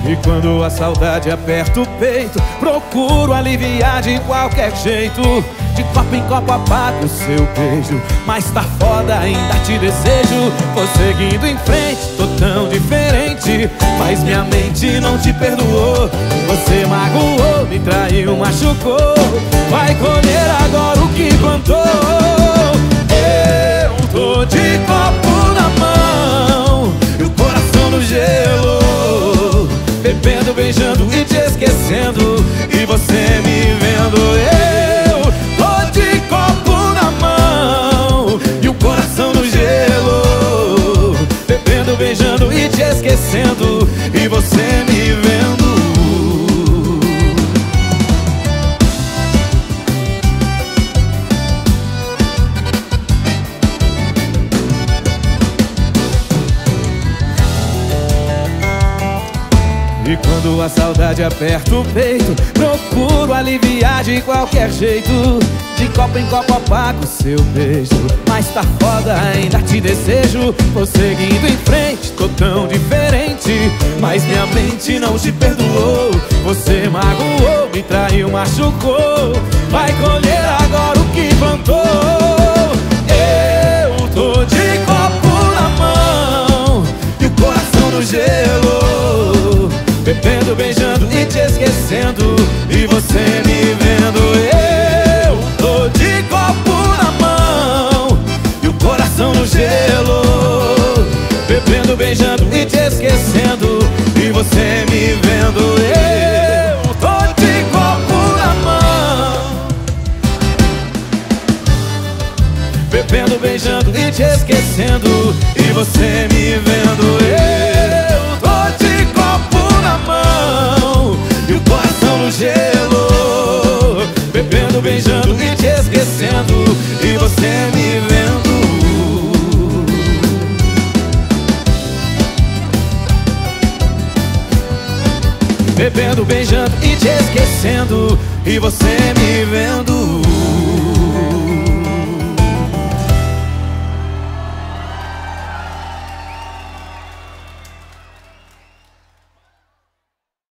E quando a saudade aperta o peito, procuro aliviar de qualquer jeito. De copo em copo apago o seu beijo, mas tá foda, ainda te desejo. Vou seguindo em frente, tô tão diferente, mas minha mente não te perdoou. Você magoou, me traiu, machucou, vai colher agora o que plantou. Eu tô de copo na mão e o coração no gelo, bebendo, beijando e te esquecendo, e você me vendo. Eu tô de copo na mão e o coração no gelo, bebendo, beijando e te esquecendo, e você me vendo. E quando a saudade aperta o peito, procuro aliviar de qualquer jeito. De copo em copo apago o seu beijo, mas tá foda, ainda te desejo. Vou seguindo em frente, tô tão diferente, mas minha mente não te perdoou. Você magoou, me traiu, machucou, vai colher agora o que plantou. Eu tô de copo na mão e o coração no gelo, bebendo, beijando e te esquecendo, e você me vendo. Eu tô de copo na mão e o coração no gelo, bebendo, beijando e te esquecendo, e você me vendo. Eu tô de copo na mão, bebendo, beijando e te esquecendo, e você me vendo. Eu tô de copo na mão e o coração no gelo, bebendo, beijando e te esquecendo, e você me vendo. Bebendo, beijando e te esquecendo, e você me vendo.